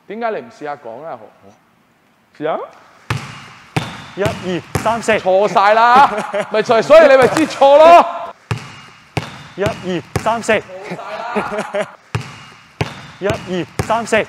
點解你唔試下講啊？試下。 1、2、3、4， 錯晒啦，咪就係，所以你咪知錯咯。 1、2、3、4， 1、2、3、4。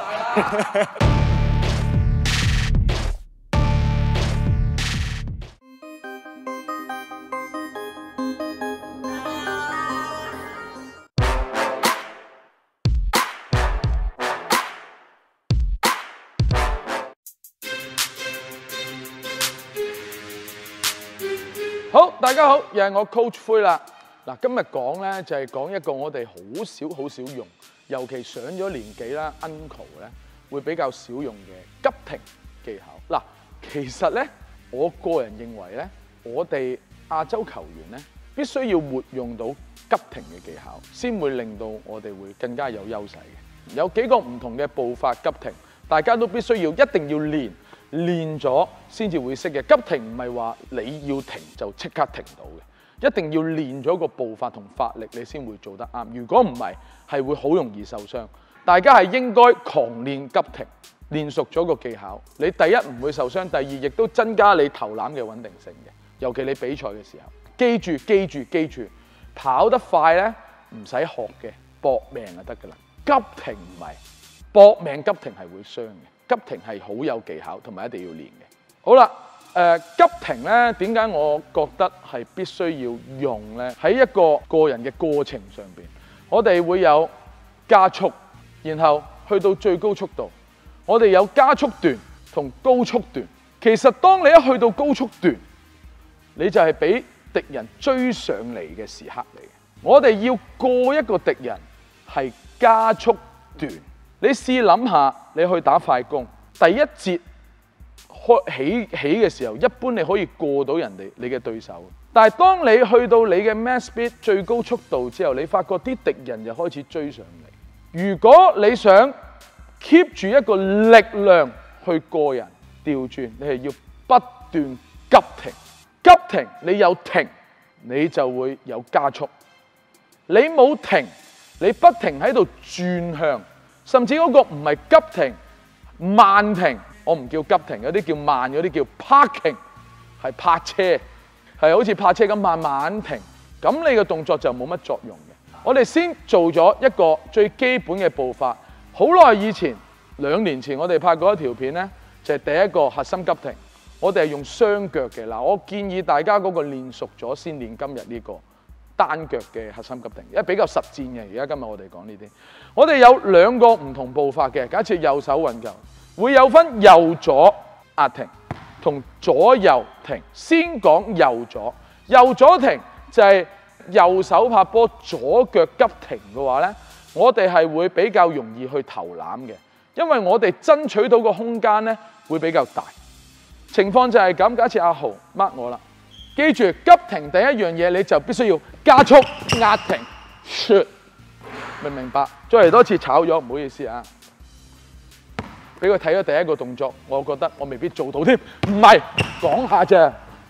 好，大家好，又係我 Coach 灰啦。嗱，今日講咧就係講一個我哋好少用，尤其上咗年紀啦 ，uncle 咧會比較少用嘅急停技巧。嗱，其實咧，我個人認為咧，我哋亞洲球員咧必須要活用到急停嘅技巧，先會令到我哋會更加有優勢嘅。有幾個唔同嘅步伐急停，大家都必須要一定要練咗先至會識嘅。急停唔係話你要停就即刻停到嘅，一定要練咗個步伐同發力，你先會做得啱。如果唔係，係會好容易受傷。大家係應該狂練急停，練熟咗個技巧，你第一唔會受傷，第二亦都增加你投籃嘅穩定性嘅。尤其你比賽嘅時候，記住，跑得快咧唔使學嘅，搏命就得㗎啦。急停唔係搏命，急停係會傷嘅。急停係好有技巧，同埋一定要練嘅。好啦，急停咧，點解我覺得係必須要用咧？喺一個人嘅過程上邊，我哋會有加速，然後去到最高速度。我哋有加速段同高速段。其實當你一去到高速段，你就係俾敵人追上嚟嘅時刻嚟嘅。我哋要過一個敵人係加速段。你試諗下，你去打快攻，第一節起嘅時候，一般你可以過到人哋你嘅對手。但係當你去到你嘅 max speed 最高速度之後，你發覺啲敵人就開始追上嚟。如果你想 keep 住一個力量去過人，調轉你係要不斷急停。急停，你有停，你就會有加速。你冇停，你不停喺度轉向。甚至嗰個唔係急停，慢停，我唔叫急停，有啲叫慢，有啲叫 parking， 係泊車，係好似泊車咁慢慢停，咁你嘅動作就冇乜作用嘅。我哋先做咗一個最基本嘅步伐。好耐以前，2年前我哋拍過一條片咧，就係第一個核心急停，我哋係用雙腳嘅。嗱，我建議大家嗰個練熟咗先練今日呢個單腳嘅核心急停，因為比較實戰嘅。而家今日我哋講呢啲，我哋有2個唔同步伐嘅。假設右手運球，會有分右左壓停同左右停。先講右左，右左停就係右手拍波，左腳急停嘅話咧，我哋係會比較容易去投籃嘅，因為我哋爭取到個空間咧會比較大。情況就係咁，假設阿豪 mark 我啦。記住急停第一樣嘢，你就必須要加速壓停 shoot， 明唔明白？再嚟多次炒咗，唔好意思啊！俾佢睇咗第一個動作，我覺得我未必做到添，唔係講下啫。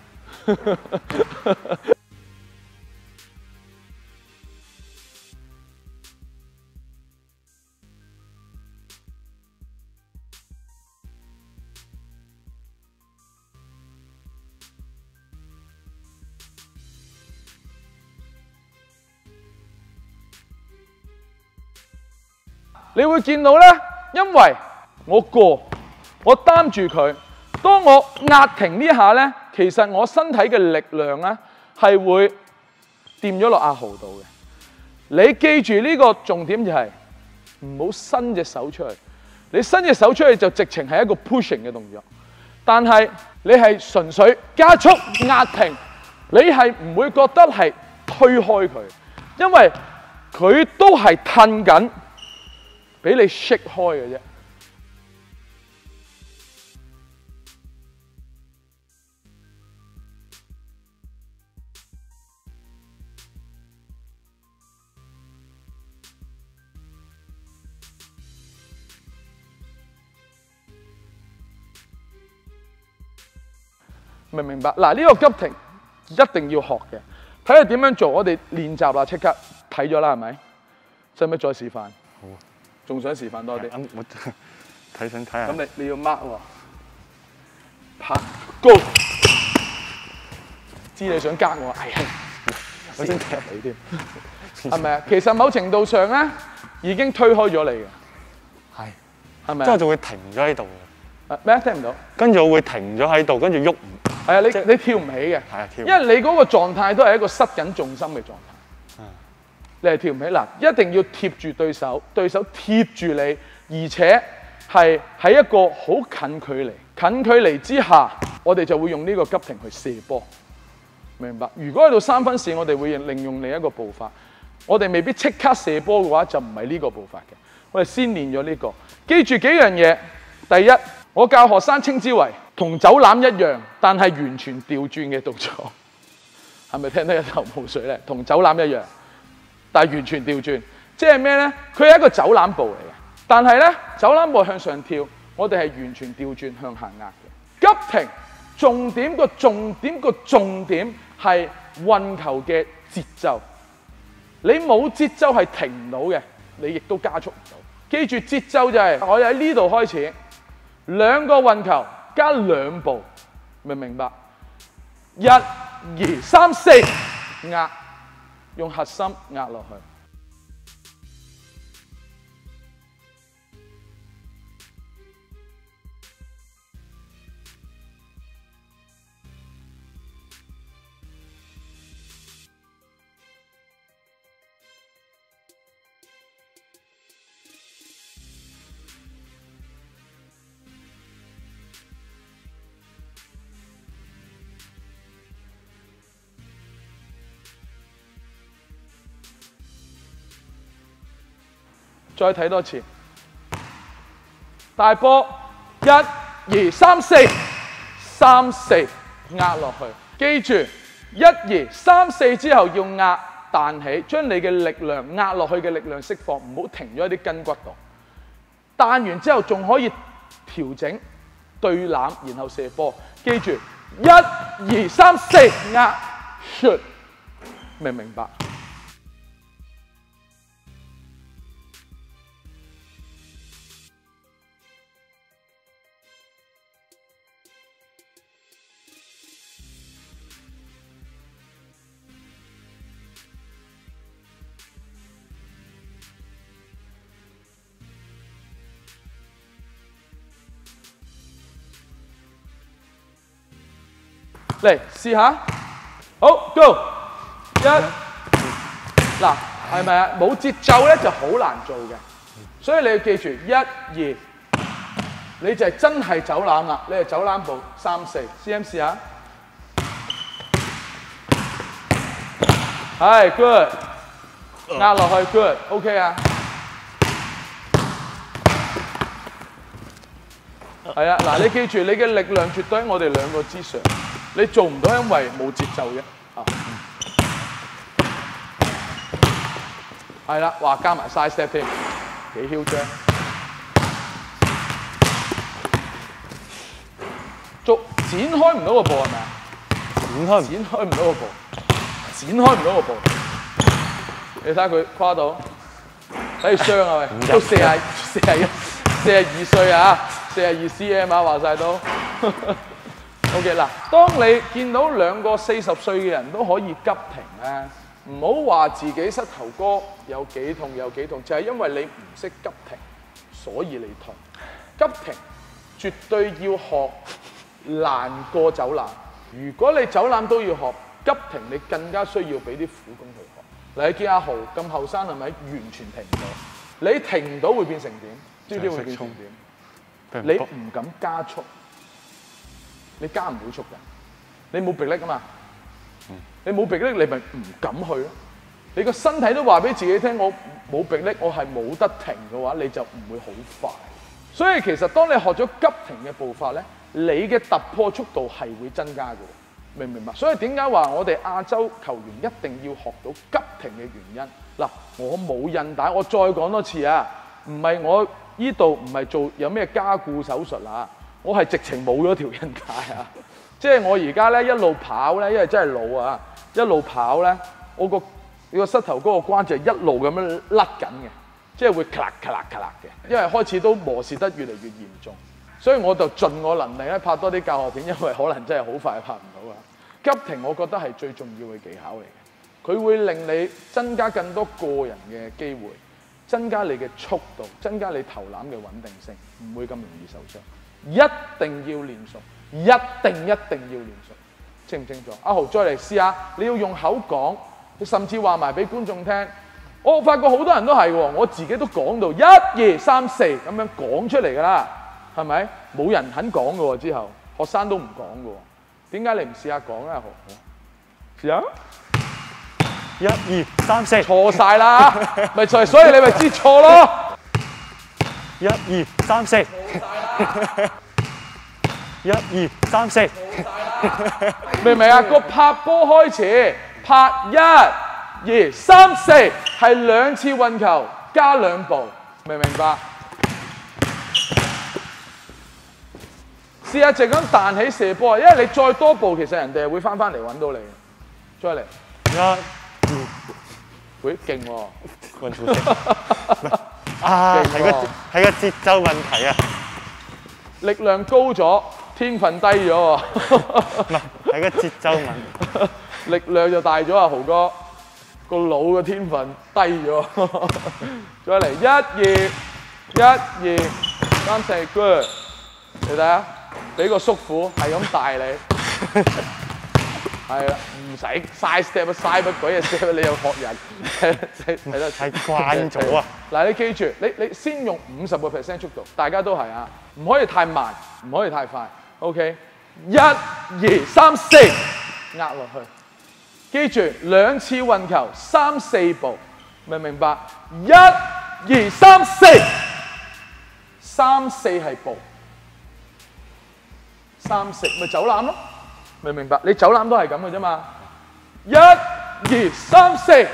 你會見到咧，因為我擔住佢，當我壓停呢下咧，其實我身體嘅力量咧係會掂咗落阿豪度嘅。你記住呢個重點就係唔好伸隻手出去，你伸隻手出去就直情係一個 pushing 嘅動作，但係你係純粹加速壓停，你係唔會覺得係推開佢，因為佢都係褪緊。俾你 shake 開嘅啫，明唔明白？嗱，呢個急停一定要學嘅，睇下點樣做。我哋練習啦，即刻睇咗啦，係咪？使唔使再示範？好。仲想示範多啲？ 睇下。 咁你要 mark 喎，拍高，知你想加我，哎呀，我先踢你添，係咪啊？其實某程度上咧，已經推開咗你嘅， 係係咪啊？ 之後就會停咗喺度。 咩？聽唔到？ 跟住我會停咗喺度，跟住喐唔。 係啊，你跳唔起嘅， 係啊，跳。 因為你嗰個狀態都係一個失緊重心嘅狀態。你係跳唔起嗱，一定要貼住對手，對手貼住你，而且係喺一個好近距離。近距離之下，我哋就會用呢個急停去射波，明白？如果喺度3分線，我哋會利用另一個步法。我哋未必即刻射波嘅話，就唔係呢個步法嘅。我哋先練咗呢個，記住幾樣嘢。第一，我教學生稱之為同走籃一樣，但係完全調轉嘅動作，係咪聽得一頭霧水咧？同走籃一樣，但係完全調轉，即係咩咧？佢係一個走籃步嚟嘅，但係咧走籃步向上跳，我哋係完全調轉向下壓嘅。急停重點個重點係運球嘅節奏，你冇節奏係停唔到嘅，你亦都加速唔到。記住節奏就係我喺呢度開始。2個運球加2步，明唔明白？1、2、3、4，壓，用核心壓落去。再睇多次，大波1、2、3、4， 3、4壓落去。記住1、2、3、4之後要壓彈起，將你嘅力量壓落去嘅力量釋放，唔好停咗喺啲筋骨度。彈完之後仲可以調整對攬，然後射波。記住1、2、3、4壓 shoot， 明唔明白？嚟試下，好 ，Go， 1，嗱，係咪啊？冇節奏咧就好難做嘅，所以你要記住1、2，你就係真係走籃啦，你係走籃步3、4 ，CM 試下，係 good， 壓落去 good，OK 啊，係啊，嗱，你記住你嘅力量絕對喺我哋2個之上。你做唔到，因為冇節奏啫。係啦，話加埋 side step 添，幾囂張。展開唔到個步係咪啊？展開唔到個步，展開唔到個步。你睇下佢跨到，睇佢傷啊喂，都42歲啊，42 cm 啊，話晒都。OK 嗱，當你見到2個40歲嘅人都可以急停咧，唔好話自己膝頭哥有幾痛，就係因為你唔識急停，所以你痛。急停絕對要學難過走籃。如果你走籃都要學急停，你更加需要俾啲苦功去學。嗱，你見阿豪咁後生係咪完全停唔到？你停唔到會變成點？知唔知會變成點？你唔敢加速。你加唔到速㗎，你冇臂力啊嘛，你冇臂力，你咪唔敢去咯。你個身體都話俾自己聽，我冇臂力，我係冇得停嘅話，你就唔會好快。所以其實當你學咗急停嘅步伐咧，你嘅突破速度係會增加嘅，明唔明白？所以點解話我哋亞洲球員一定要學到急停嘅原因？嗱，我冇韌帶，我再講多次啊，唔係我呢度唔係做有咩加固手術啊。我係直情冇咗條韌帶啊！即係我而家咧一路跑咧，因為真係老啊，一路跑咧，我個膝頭哥個關節一路咁樣甩緊嘅， 即係會咔啦咔啦咔啦嘅，因為開始都磨蝕得越嚟越嚴重，所以我就盡我能力咧拍多啲教學片，因為可能真係好快拍唔到啊。急停我覺得係最重要嘅技巧嚟嘅，佢會令你增加更多個人嘅機會，增加你嘅速度，增加你投籃嘅穩定性，唔會咁容易受傷。一定要練熟，一定要練熟，清唔清楚？阿豪再嚟試下，你要用口講，甚至話埋俾觀眾聽。我發覺好多人都係喎，我自己都講到1、2、3、4咁樣講出嚟㗎啦，係咪？冇人肯講㗎喎，之後學生都唔講㗎喎。點解你唔試下講咧？阿豪，試下。 1、2、3、4， 錯晒啦，咪就係，所以你咪知錯咯。 1、2、3、4。1、2、3、4。 明唔明啊？個拍波開始，拍1、2、3、4係2次運球加2步，明唔明白？試下淨咁彈起射波，因為你再多步，其實人哋係會翻嚟揾到你。再嚟 1、 喂，勁喎！ 運操式啊，係個節奏問題啊！ 力量高咗，天分低咗喎。 唔係，係個節奏問題。 力量就大咗啊，豪哥個腦嘅天分低咗。再嚟1、2、3、4 good， 你睇下，俾個叔父係咁帶你，係啦，唔使嘥 step 嘥乜鬼嘢 step， 你又學人，係得係慣咗啊！ 嗱，你記住，你先用50% 速度，大家都係啊，唔可以太慢，唔可以太快。OK， 1、2、3、4，壓落去。記住2次運球3、4步，明唔明白？1、2、3、4， 3、4係步，3、4咪走籃咯，明唔明白？你走籃都係咁嘅啫嘛。1、2、3、4，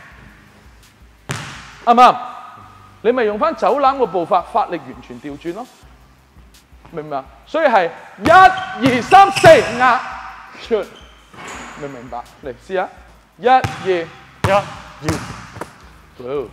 啱唔啱？你咪用翻走籃個步伐，發力完全調轉咯，明唔明啊？所以係1、2、3、4壓出。明唔明白？嚟試下，1、2、 1、2、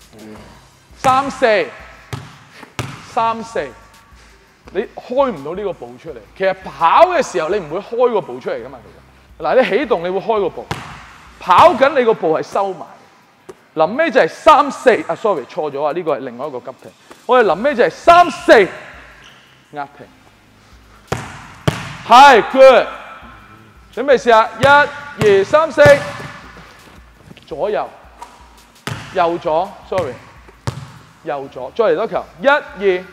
3、4、3、4，你開唔到呢個步出嚟。其實跑嘅時候你唔會開個步出嚟噶嘛。其實嗱，你起動你會開個步，跑緊你個步係收埋。臨尾就係3、4啊 ，sorry 錯咗啊，呢個係另外一個急停。我哋臨尾就係3、4壓停，係 good。準備試下，1、2、3、4，左右，右左 ，sorry， 右左，再嚟多球，1、2，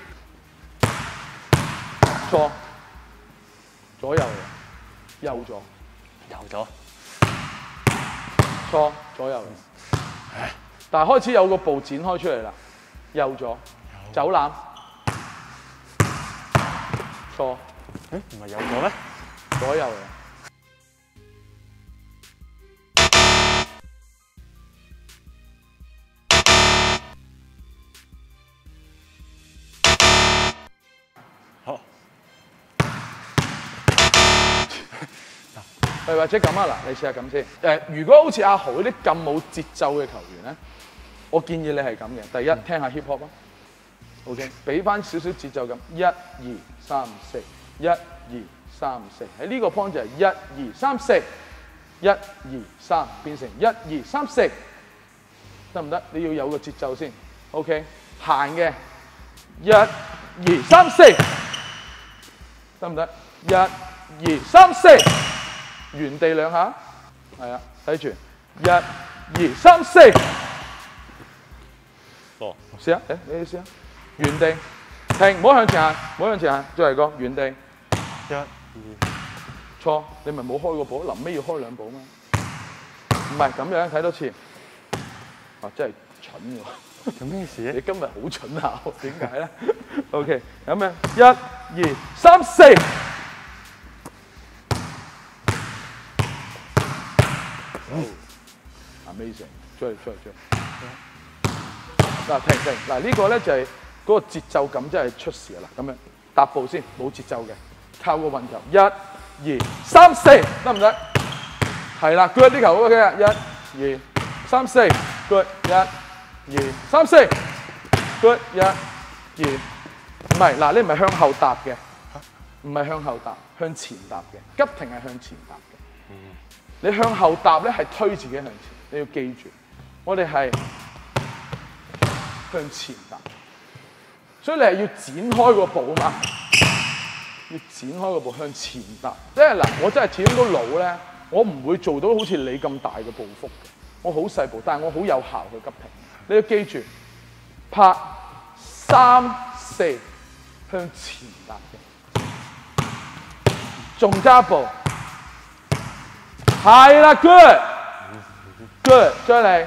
錯，左右，右左， 右咗， 錯，左右，但係開始有個步展開出嚟啦，右左，走籃，錯， 唔係右咗咩？ 左右。或者咁啊，嗱，你試下咁先。如果好似阿豪嗰啲咁冇節奏嘅球員咧，我建議你係咁嘅。第一，聽下 hip hop 啊 ，OK， 俾翻少少節奏感。1、2、3、4， 1、2、3、4。喺呢個 point 就係1、2、3、4， 1、2、3變成1、2、3、4，得唔得？你要有個節奏先 ，OK， 行嘅1、2、3、4，得唔得？1、2、3、4。原地2下，係啊，睇住1、2、3、4， 哦， 試下，你試下，原地停，唔好向前行，唔好向前行，再嚟個原地 1、2， 錯，你咪冇開個步，臨尾要開2步嘛，唔係咁樣，睇多次，哇，真係蠢喎， 做咩事咧？ 你今日好蠢下，點解咧 ？OK， 咁樣1、2、3、4。Amazing， 追。嗱，停，嗱呢個咧就係嗰個節奏感真係出事啦。咁樣踏步先，冇節奏嘅，靠個運球。1、2、3、4，得唔得？係啦 ，good 啲球 OK 啊。1、2、3、4 ，good。1、2、3、4， ，good， 1、2，唔係嗱，你唔係向後踏嘅，唔係向後踏，向前踏嘅。急停係向前踏嘅。你向後踏咧係推自己向前，你要記住，我哋係向前踏，所以你係要展開個步嘛，要展開個步向前踏。即係嗱，我真係始終都老咧，我唔會做到好似你咁大嘅步幅嘅，我好細步，但係我好有效嘅急停。你要記住，拍3、4向前踏嘅，仲加步。係啦 ，good， 再嚟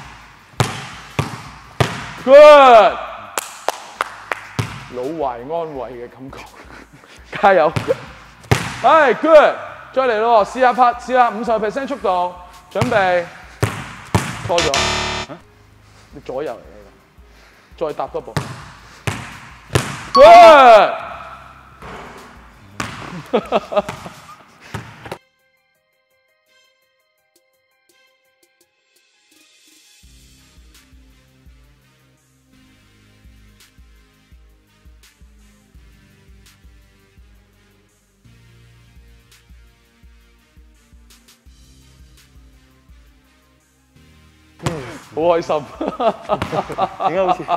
，good， 老懷安慰嘅感覺，加油！係 good， 再嚟咯，試下拍，試下50% 速度，準備，錯咗，你左右嚟嘅，再踏多步 ，good。好開心， 點解好似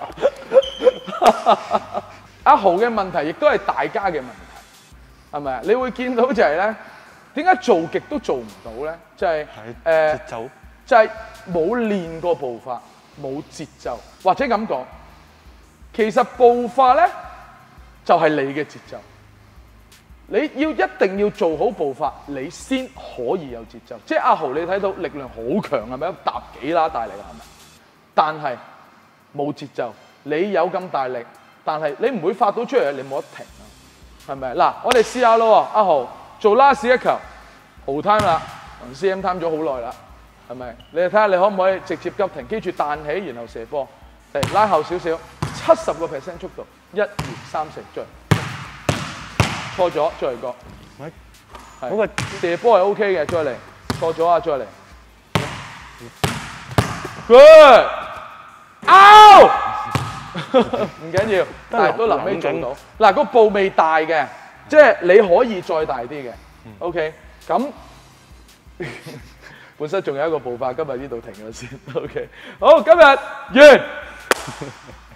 阿豪嘅問題亦都係大家嘅問題，係咪啊？你會見到就係咧，點解做極都做唔到咧？就係節奏， 就係冇練過步伐，冇節奏，或者咁講，其實步伐咧就係你嘅節奏。你要一定要做好步伐，你先可以有節奏。即係阿豪，你睇到力量好強係咪？踏幾啦大力係咪？但係冇節奏，你有咁大力，但係你唔會發到出嚟，你冇得停啊，係咪？嗱，我哋試下咯，阿豪做 last 一球，豪 time 啦，CM time 咗好耐啦，係咪？你睇下你可唔可以直接急停，記住彈起然後射波，嚟拉後少少，70% 速度，1、2、3、4，追。錯咗，再嚟過。係。嗰個射波係 OK 嘅，再嚟。錯咗啊，再嚟。Good。out。唔緊要，但係都臨尾做到。嗱，個步未大嘅，即係你可以再大啲嘅。OK。咁本身仲有一個步伐，今日呢度停咗先。OK。好，今日完。